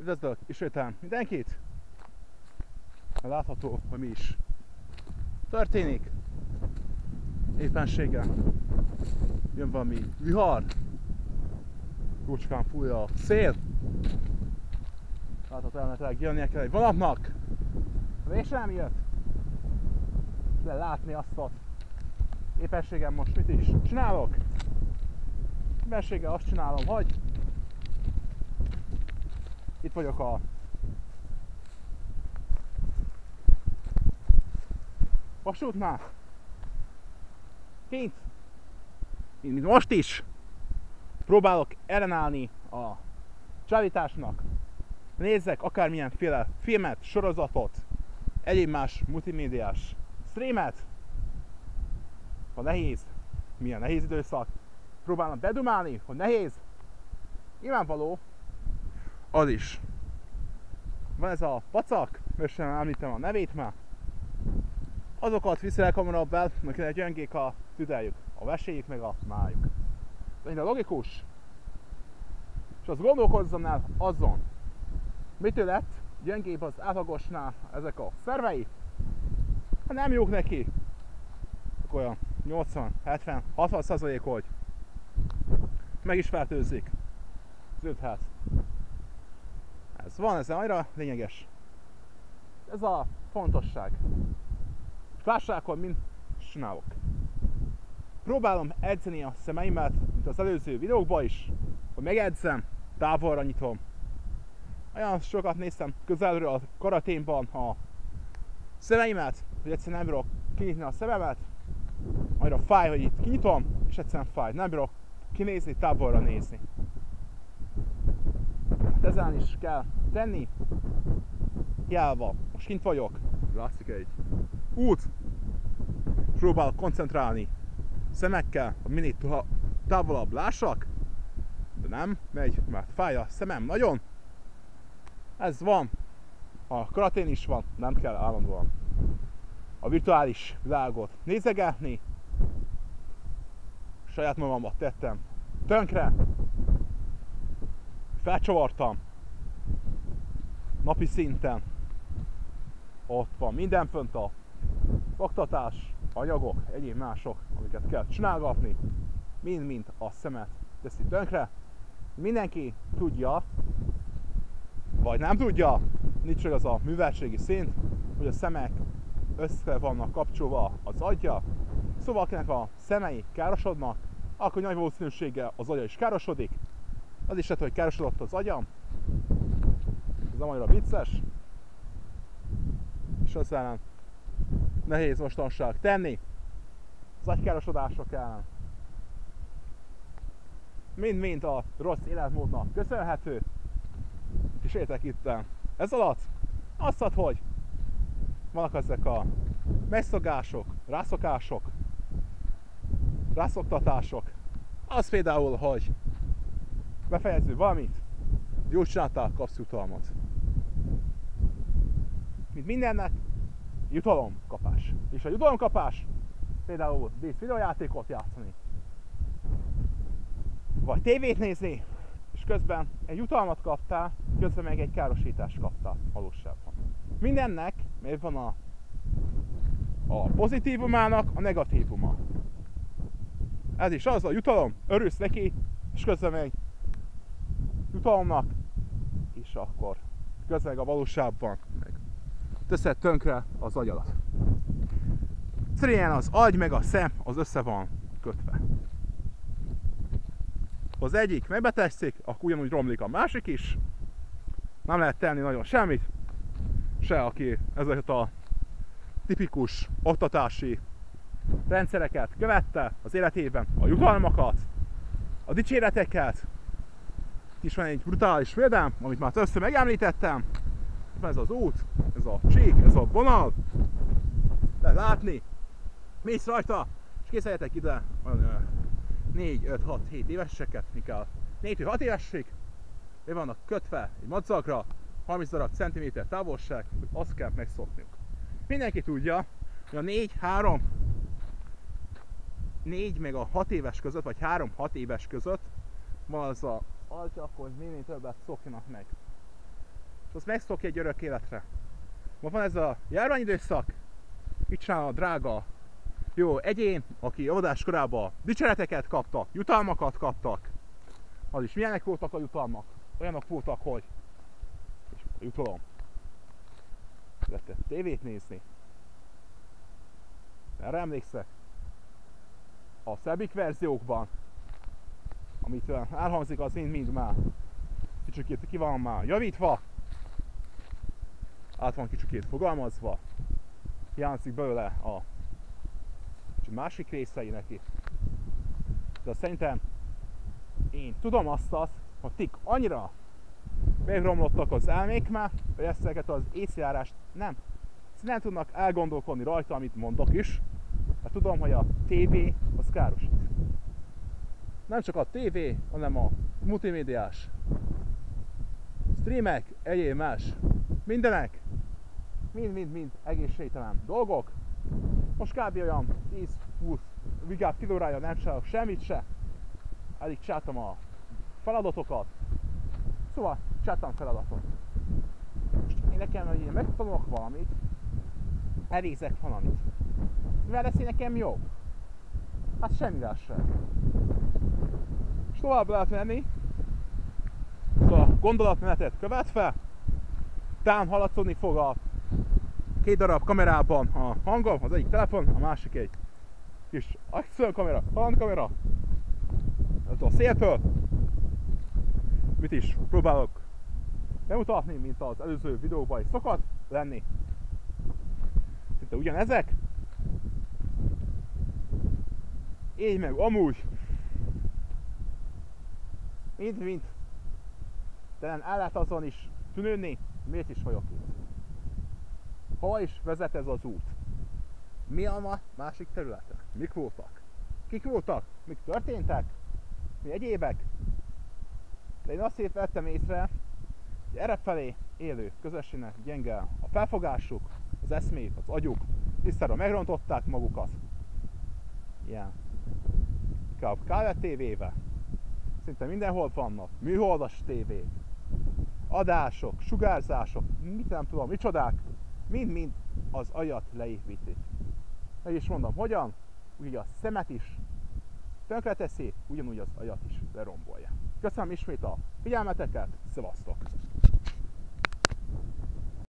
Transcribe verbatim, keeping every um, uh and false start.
Üdvözlök ismételten mindenkit! Látható, hogy mi is történik. Éppenséggel jön valami vihar. Jócskán fúj a szél. Látható, elméletileg jönnie kell egy vonatnak. Mégsem nem jött. De látni azt ott. Éppenséggel most mit is csinálok? Éppenséggel azt csinálom, hogy itt vagyok a vasútnál. Kint, mint most is, próbálok ellenállni a csábításnak. Nézzek akármilyenféle filmet, sorozatot, egyéb más multimédiás streamet. Ha nehéz, milyen nehéz időszak, próbálom bedumálni, hogy nehéz. Nyilvánvaló, az is. Van ez a pacak, most sem említem a nevét már. Azokat viszi el kamarabb el, akinek gyöngék a tüdeljük, a veséjük meg a májuk. De logikus. És azt gondolkozzon el azon, mitől lett gyöngébb az átlagosnál ezek a szervei. Ha nem jók neki, akkor olyan nyolcvan, hetven, hatvan százalék, hogy meg is fertőzik az őthet. Ez van, ez annyira lényeges. Ez a fontosság. Lássák, hogy mind csinálok. Próbálom edzeni a szemeimet, mint az előző videókban is, hogy megedzem, távolra nyitom. Olyan sokat néztem közelről a karatémban a szemeimet, hogy egyszerűen nem bírok kinyitni a szememet. Annyira fáj, hogy itt kinyitom, és egyszerűen fáj. Nem bírok kinézni, távolra nézni. Hát ezen is kell tenni. Hiába. Most kint vagyok. Látszik egy út. Próbálok koncentrálni szemekkel, hogy minél távolabb lássak. De nem megy, mert fáj a szemem nagyon. Ez van. A karatén is van, nem kell állandóan a virtuális világot nézegetni. Saját magamat tettem tönkre. Felcsavartam. Napi szinten. Ott van minden fönt, a oktatás, anyagok, egyéb mások, amiket kell csinálgatni. Mind-mind a szemet teszi tönkre. Mindenki tudja, vagy nem tudja, nincs meg az a műveltségi szint, hogy a szemek össze vannak kapcsolva az agya. Szóval akinek a szemei károsodnak, akkor nagy valószínűséggel az agya is károsodik. Az is lehet, hogy károsodott az agyam. Ez nem annyira vicces. És az ellen nehéz mostanság tenni. Az agykárosodások ellen. Mind-mind a rossz életmódnak köszönhető. És értek itt ez alatt azt ad, hogy vannak ezek a megszokások, rászokások, rászoktatások. Az például, hogy befejező valamit, jól csináltál, kapsz jutalmat. Mint mindennek, jutalomkapás. És a jutalomkapás például bíz videójátékot játszani, vagy tévét nézni, és közben egy jutalmat kaptál, közben meg egy károsítást kaptál valóságban. Mindennek miért van a, a pozitívumának a negatívuma. Ez is az a jutalom, örülsz neki, és közben meg jutalomnak, és akkor közben a valóságban meg teszed tönkre az agyadat. Szerényen az agy meg a szem az össze van kötve. Ha az egyik megbetegszik, akkor ugyanúgy romlik a másik is. Nem lehet tenni nagyon semmit. Se aki ezeket a tipikus oktatási rendszereket követte az életében, a jutalmakat, a dicséreteket. Itt is van egy brutális példám, amit már többször megemlítettem. Ez az út, ez a csík, ez a vonal. Lehet látni, mész rajta, és készüljetek ide négy, öt, hat, hét éveseket, mikor négy, hat évesig, mi vannak kötve egy madzagra, harminc darab centiméter távolság, hogy azt kell megszokniuk. Mindenki tudja, hogy a négy, három, négy meg a hat éves között, vagy három, hat éves között van az a alja, hogy minél többet szokjanak meg. és azt megszokja egy örök életre. Ma van ez a járványidőszak, itt csinál a drága jó egyén, aki óvodás korában dicséreteket kaptak, jutalmakat kaptak. Az is milyenek voltak a jutalmak? Olyanok voltak, hogy a jutalom. Lehetett tévét nézni. Erre emlékszek? A szebbik verziókban, amit elhangzik, az mind-mind már kicsikét ki van már javítva, át van kicsikét fogalmazva, hiányzik belőle a másik részei neki. De szerintem én tudom azt, azt hogy tik annyira megromlottak az elmék már, hogy ezeket az észjárást nem, nem tudnak elgondolkodni rajta, amit mondok is, mert tudom, hogy a tévé az károsít. Nem csak a tévé, hanem a multimédiás streamek, egyéb más, mindenek, mind-mind-mind egészségtelen dolgok. Most kb. Olyan tíz-húsz vigább kilórája nem csinálok semmit se. Eddig csináltam a feladatokat. Szóval csináltam feladatot. Most én nekem, hogy én megtanulok valamit, elvégzek valamit. Mivel lesz én nekem jó? Hát semmivel sem. És tovább lehet menni. Szóval a gondolatmenetet követve, tám haladszódni fog a két darab kamerában a hangom, az egyik telefon, a másik egy kis akciókamera, kalandkamera. Ez a széltől. Mit is próbálok bemutatni, mint az előző videóban is szokott lenni. Szinte ugyanezek. Így meg amúgy. Mind-mind. Talán el lehet azon is tűnődni, miért is vagyok itt. Hova is vezet ez az út? Mi a másik területen? Mik voltak? Kik voltak? Mik történtek? Mi egyébek? De én azt vettem észre, hogy errefelé élő közösségnek gyenge a felfogásuk, az eszmék, az agyuk, tisztára megrontották magukat. Ilyen. Inkább kábel tévével. Szinte mindenhol vannak műholdas tévék, adások, sugárzások, mit nem tudom, micsodák, mind-mind az agyat leépítik. Meg is mondom, hogyan? Úgy a szemet is tönkreteszi, ugyanúgy az agyat is lerombolja. Köszönöm ismét a figyelmeteket, szevasztok!